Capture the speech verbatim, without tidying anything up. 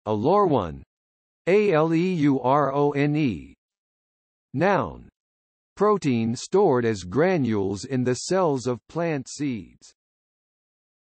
aleurone, aleurone. Noun. Protein stored as granules in the cells of plant seeds.